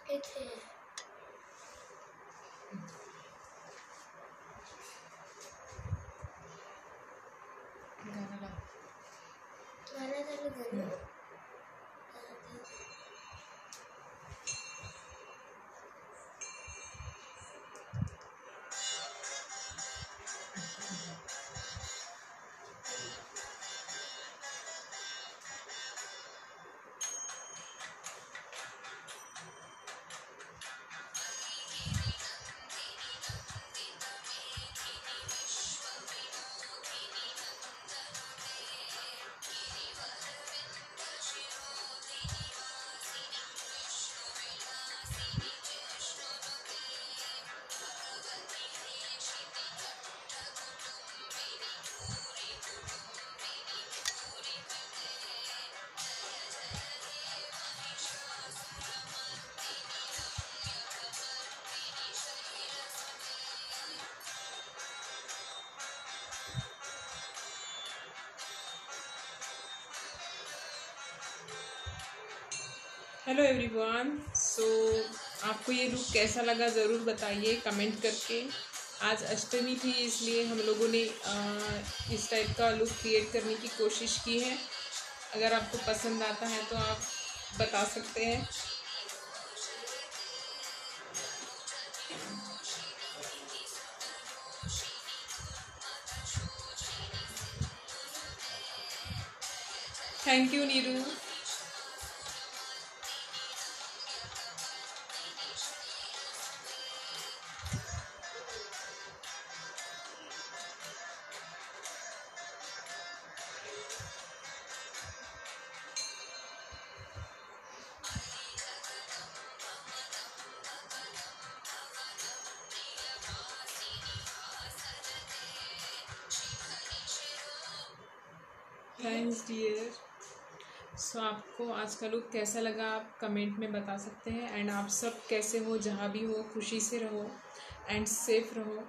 गाना चालू करो। Hello everyone. आपको ये लुक कैसा लगा ज़रूर बताइए कमेंट करके। आज अष्टमी थी इसलिए हम लोगों ने इस टाइप का लुक क्रिएट करने की कोशिश की है। अगर आपको पसंद आता है तो आप बता सकते हैं। Thank you Neeru. Thanks dear. आपको आज का लुक कैसा लगा आप कमेंट में बता सकते हैं। एंड आप सब कैसे हो, जहाँ भी हो खुशी से रहो एंड सेफ रहो।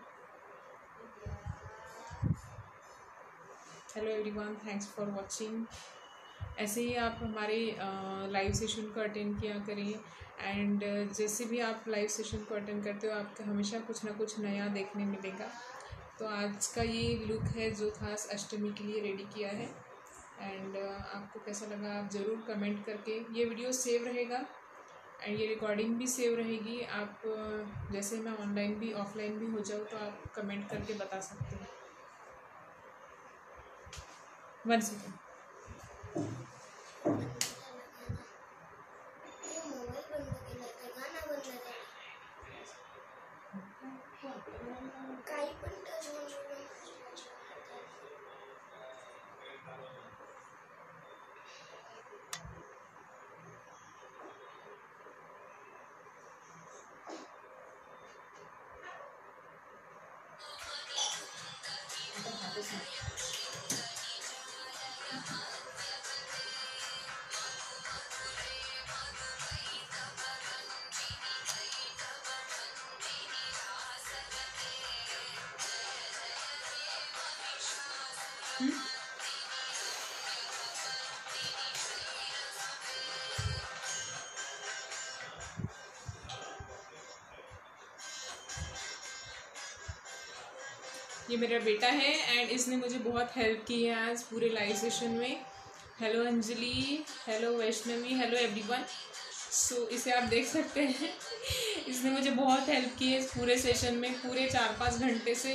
Hello everyone, thanks for watching. ऐसे ही आप हमारे लाइव सेशन को अटेंड किया करिए। एंड जैसे भी आप लाइव सेशन को अटेंड करते हो आपको हमेशा कुछ ना कुछ नया देखने मिलेगा। तो आज का ये लुक है जो खास अष्टमी के लिए रेडी किया है। एंड आपको कैसा लगा आप ज़रूर कमेंट करके। ये वीडियो सेव रहेगा एंड ये रिकॉर्डिंग भी सेव रहेगी। आप जैसे मैं ऑनलाइन भी ऑफलाइन भी हो जाऊँ तो आप कमेंट करके बता सकते हैं। 1 सेकेंड। ये मेरा बेटा है एंड इसने मुझे बहुत हेल्प की है आज पूरे लाइव सेशन में। Hello Anjali, hello Vaishnavi, hello everyone. इसे आप देख सकते हैं इसने मुझे बहुत हेल्प की है इस पूरे सेशन में। पूरे 4-5 घंटे से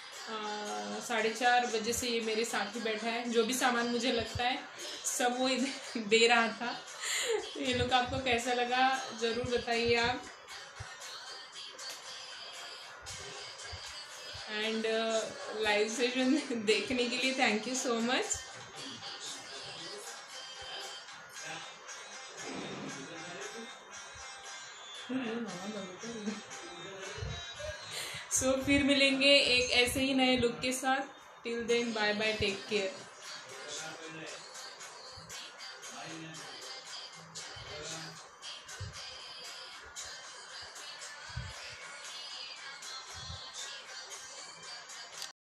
4:30 बजे से ये मेरे साथ ही बैठा है। जो भी सामान मुझे लगता है सब वो दे रहा था। ये लोग आपको कैसा लगा ज़रूर बताइए आप। एंड लाइव सेशन देखने के लिए थैंक यू सो मच। फिर मिलेंगे एक ऐसे ही नए लुक के साथ। Till then bye bye, take care.